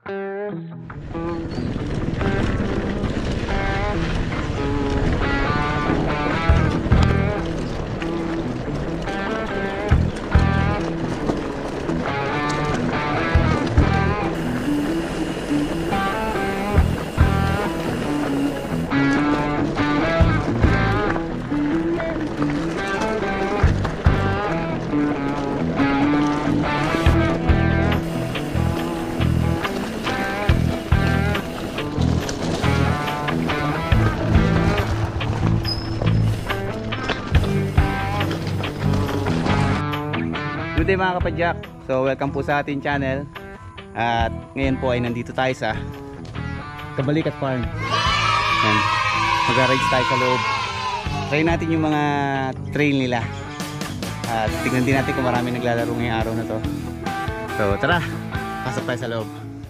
Good day mga kapadyak. So welcome po sa ating channel. At ngayon po ay nandito tayo sa Kabalikat Farm. Mag-rides tayo sa loob. Try natin yung mga trail nila. At tingnan din natin kung marami naglalaro ngayong araw na to. So tara, pasok tayo sa loob.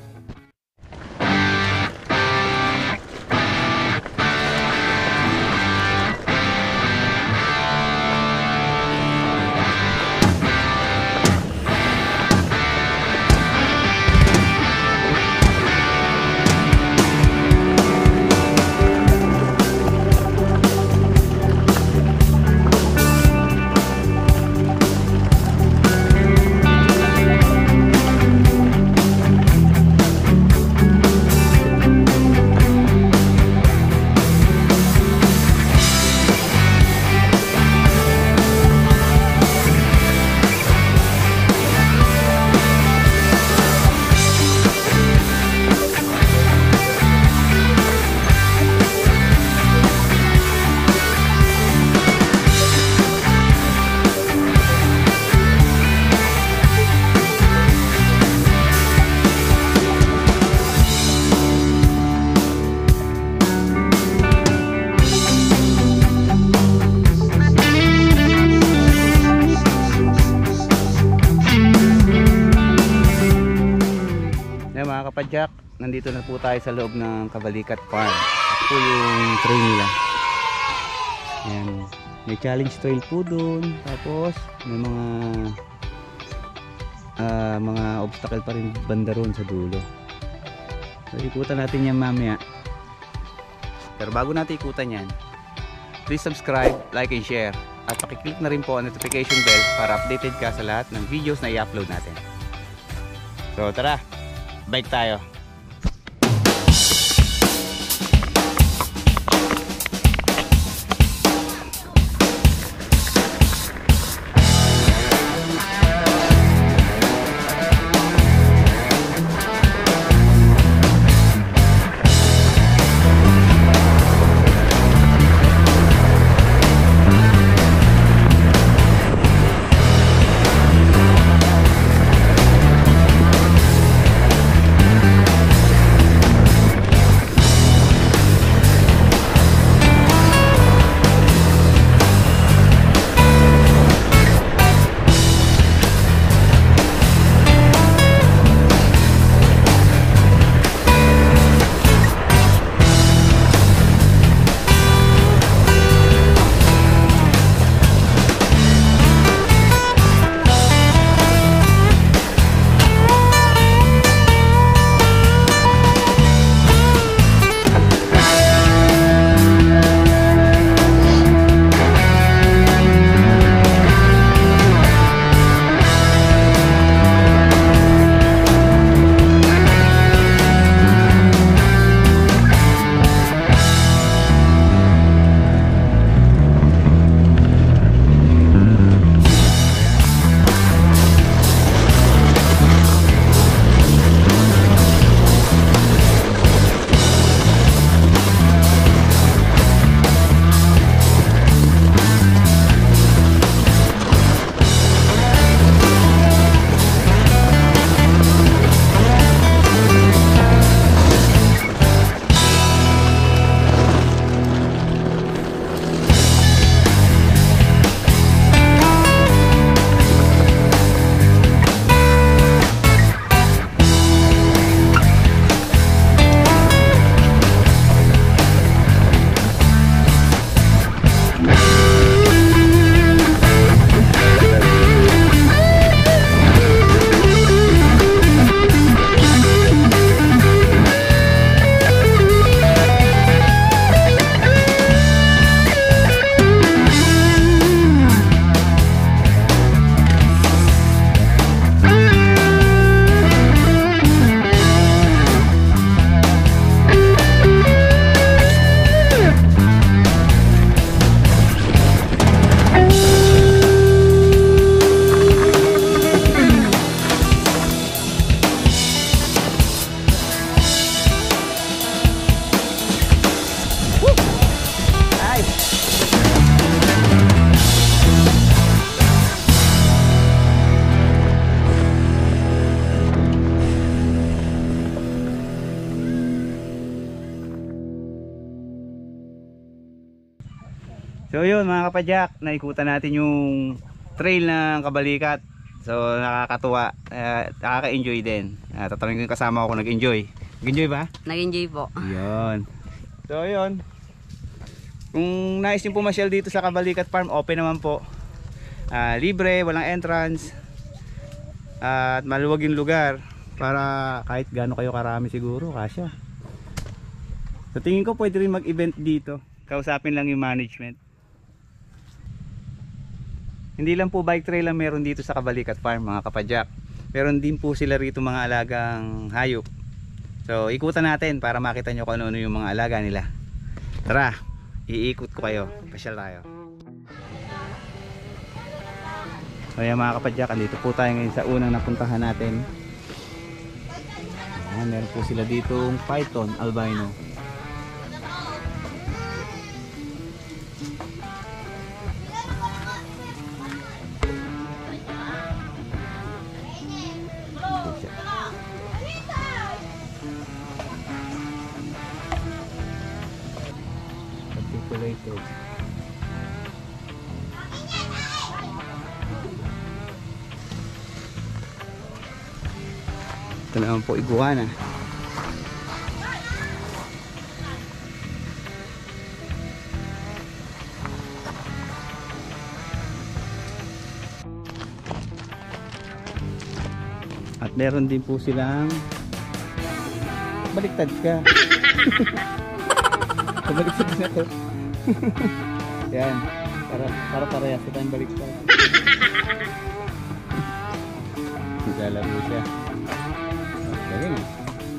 Mga kapadyak, nandito na po tayo sa loob ng Kabalikat Farm. Ito po yung trail nila. Ayan. May challenge trail po doon. Tapos may mga obstacle pa rin banda roon sa dulo. So ikutan natin yan mamaya. Pero bago natin ikutan yan, please subscribe, like and share. At pakiclick na rin po ang notification bell para updated ka sa lahat ng videos na i-upload natin. So tara, bike tayo. So yun mga kapadyak, naikutan natin yung trail ng Kabalikat. So nakakatuwa, nakaka-enjoy din. Tatanungin ko yung kasama ko nag-enjoy. Nag-enjoy ba? Nag-enjoy po. Yun. So yun, kung nais nyo pumasyal dito sa Kabalikat Farm, open naman po. Libre, walang entrance, at maluwag yung lugar para kahit gaano kayo karami siguro, kasya. So tingin ko pwede rin mag-event dito. Kausapin lang yung management. Hindi lang po bike trail lang meron dito sa Kabalikat Farm mga kapadyak. Meron din po sila rito mga alagang hayop. So ikutan natin para makita nyo kung ano yung mga alaga nila. Tara, iikot ko kayo. Pasyal tayo. Kaya mga kapadyak, andito po tayo ngayon sa unang napuntahan natin. Meron po sila ditong python albino. Articulated. Ito naman po iguana. At meron din po silang baliktad ka. Baliktad na to. Yan. Para parehas sa tayong baliktad. Naglalaro siya. Galing eh.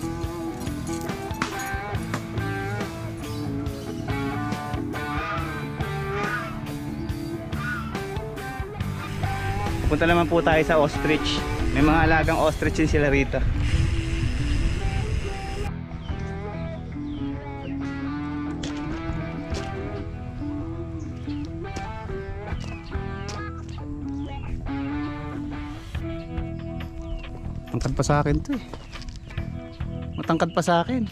Punta naman po tayo sa ostrich. May mga alagang ostrich din sila rito. Matangkad pa sa akin to eh. Matangkad pa sa akin.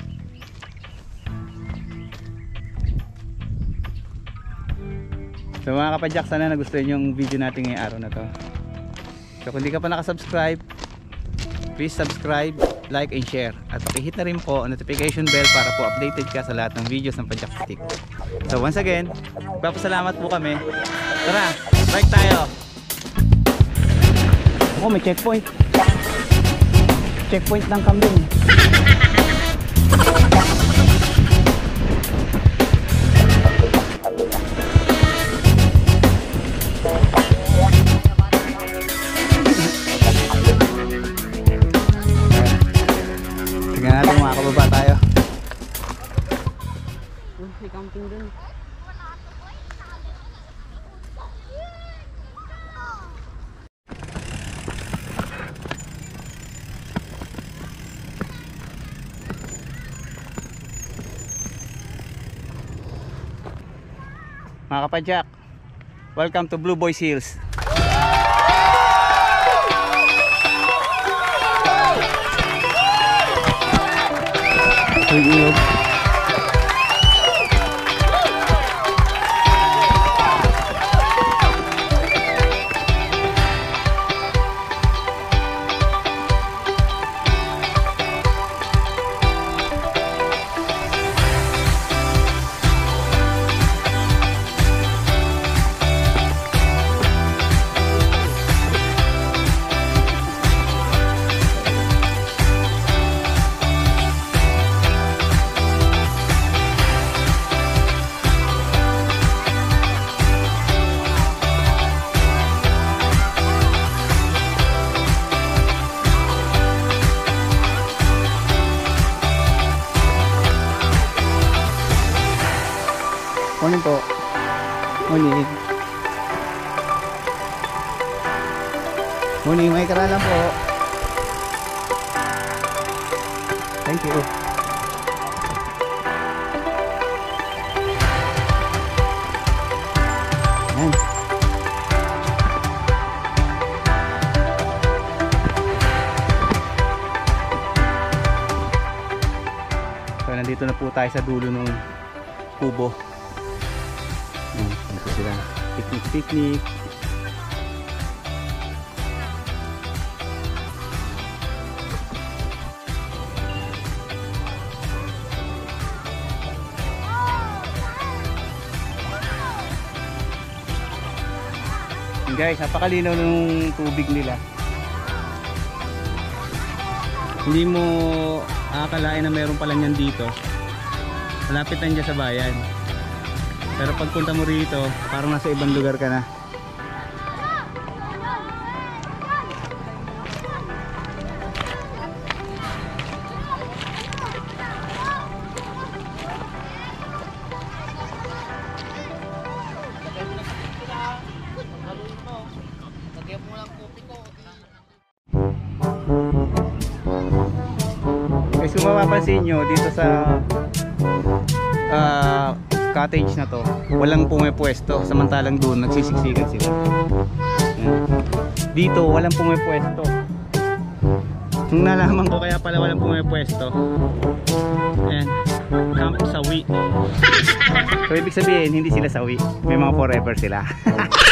So mga kapadyak, sana nagustuhan yung video natin ngayong araw na to. So kung hindi ka pa nakasubscribe, please subscribe, like and share. At pakihit na rin po ang notification bell para po updated ka sa lahat ng videos ng Padyak Stick. So once again, magpapasalamat po kami. Tara, bike tayo. Oh, may checkpoint. Checkpoint ng kambing. Tingnan natin mga kababa tayo. May camping dun. Mga kapadyak, welcome to Blue Boys Hills. Ilog. Morning po. Morning. Morning, may karalan po. Thank you. Ayan. So nandito na po tayo sa dulo ng kubo. Dito sila. Picnic. Guys, napakalinaw ng tubig nila. Hindi mo akalain na meron pala niyan dito. Malapit lang dyan sa bayan. Pero pagpunta mo rito, parang nasa ibang lugar ka na. Guys, kung mapapansin nyo dito sa cottage na to, walang pumipwesto, samantalang doon nagsisiksikan sila. Yan. Dito walang pumipwesto. Nung nalaman ko kaya pala walang pumipwesto, ayan, camp sawi. So ibig sabihin hindi sila sawi, may mga forever sila.